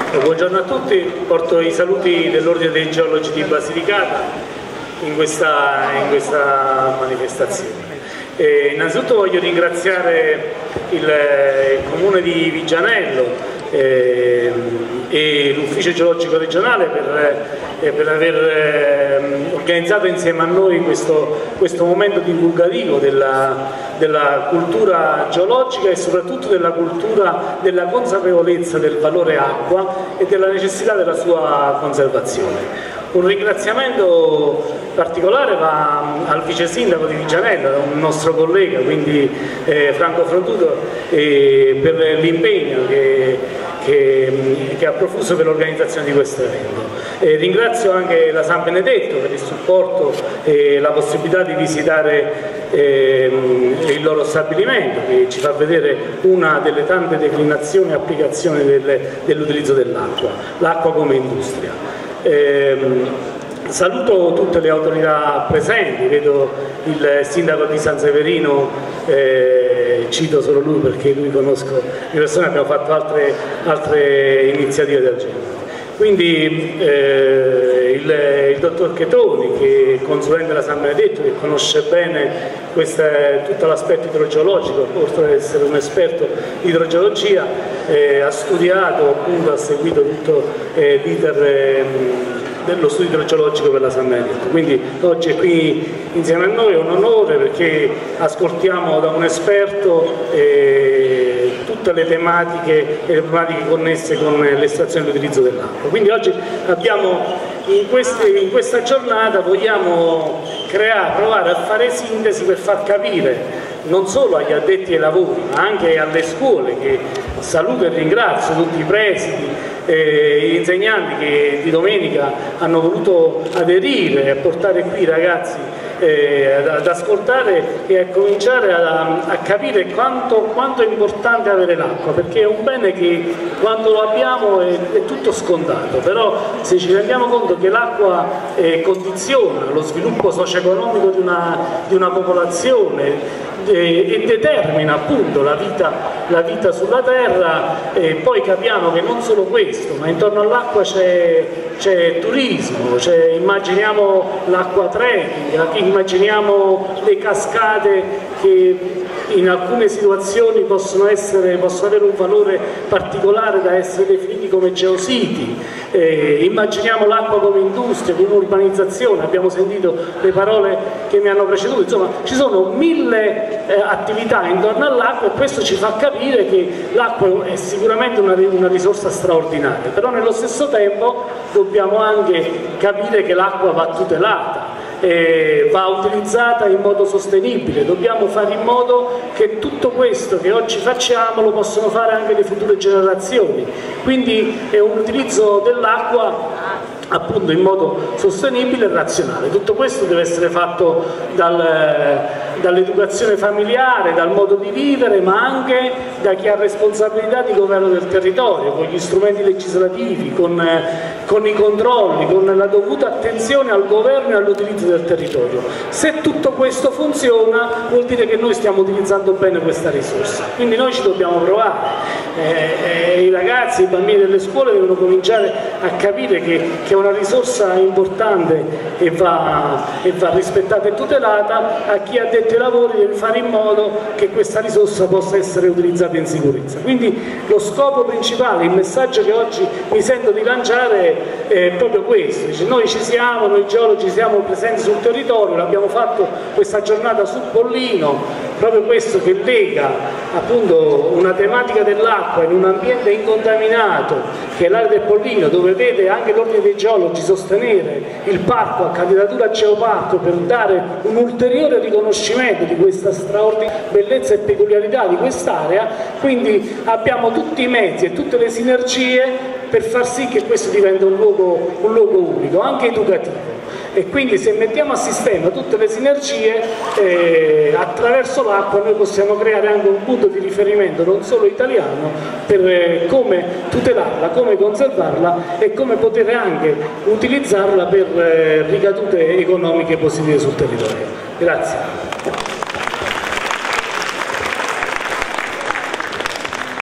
Buongiorno a tutti, porto i saluti dell'Ordine dei Geologi di Basilicata in questa manifestazione. Innanzitutto voglio ringraziare il Comune di Viggianello e l'Ufficio Geologico Regionale per aver organizzato insieme a noi questo momento divulgativo della cultura geologica e soprattutto della cultura della consapevolezza del valore acqua e della necessità della sua conservazione. Un ringraziamento particolare va al vice sindaco di Viggianello, un nostro collega, quindi Franco Frontuto, per l'impegno che ha profuso per l'organizzazione di questo evento. Ringrazio anche la San Benedetto per il supporto e la possibilità di visitare il loro stabilimento, che ci fa vedere una delle tante declinazioni e applicazioni dell'utilizzo dell'acqua, l'acqua come industria. Saluto tutte le autorità presenti, vedo il sindaco di San Severino, cito solo lui perché lui conosco le persone, abbiamo fatto altre iniziative del genere. Quindi il dottor Chetoni, che è consulente della San Benedetto, che conosce bene tutto l'aspetto idrogeologico, oltre ad essere un esperto di idrogeologia, ha studiato, appunto, ha seguito tutto l'iter dello studio idrogeologico per la San Benedetto. Quindi oggi è qui insieme a noi, è un onore perché ascoltiamo da un esperto tutte le tematiche connesse con l'estrazione e l'utilizzo dell'acqua. Quindi oggi abbiamo in questa giornata vogliamo provare a fare sintesi per far capire non solo agli addetti ai lavori ma anche alle scuole, che saluto e ringrazio tutti i presidi e gli insegnanti che di domenica hanno voluto aderire e portare qui i ragazzi ad ascoltare e a cominciare a capire quanto è importante avere l'acqua, perché è un bene che quando lo abbiamo è tutto scontato, però se ci rendiamo conto che l'acqua condiziona lo sviluppo socio-economico di una popolazione e determina appunto la vita sulla terra, e poi capiamo che non solo questo, ma intorno all'acqua c'è turismo, immaginiamo l'acqua trekking, immaginiamo le cascate che in alcune situazioni possono avere un valore particolare da essere definiti come geositi. Immaginiamo l'acqua come industria, come urbanizzazione, abbiamo sentito le parole che mi hanno preceduto, insomma ci sono 1000 attività intorno all'acqua e questo ci fa capire che l'acqua è sicuramente una risorsa straordinaria, però nello stesso tempo dobbiamo anche capire che l'acqua va tutelata, va utilizzata in modo sostenibile, dobbiamo fare in modo che tutto questo che oggi facciamo lo possano fare anche le future generazioni, quindi è un utilizzo dell'acqua appunto in modo sostenibile e razionale. Tutto questo deve essere fatto dall'educazione familiare, dal modo di vivere, ma anche da chi ha responsabilità di governo del territorio, con gli strumenti legislativi, con i controlli, con la dovuta attenzione al governo e all'utilizzo del territorio. Se tutto questo funziona vuol dire che noi stiamo utilizzando bene questa risorsa, quindi noi ci dobbiamo provare. I ragazzi, i bambini delle scuole devono cominciare a capire che è una risorsa importante e va rispettata e tutelata. A chi ha detto ai lavori deve fare in modo che questa risorsa possa essere utilizzata in sicurezza. Quindi lo scopo principale, il messaggio che oggi mi sento di lanciare è proprio questo: noi ci siamo, noi geologi siamo presenti sul territorio, l'abbiamo fatto questa giornata sul Pollino, proprio questo che lega appunto una tematica dell'acqua in un ambiente incontaminato che è l'area del Pollino, dove vede anche l'Ordine dei Geologi sostenere il parco a candidatura Geoparco per dare un ulteriore riconoscimento di questa straordinaria bellezza e peculiarità di quest'area. Quindi abbiamo tutti i mezzi e tutte le sinergie per far sì che questo diventi un luogo unico, anche educativo. E quindi se mettiamo a sistema tutte le sinergie attraverso l'acqua noi possiamo creare anche un punto di riferimento non solo italiano per come tutelarla, come conservarla e come poter anche utilizzarla per ricadute economiche positive sul territorio. Grazie.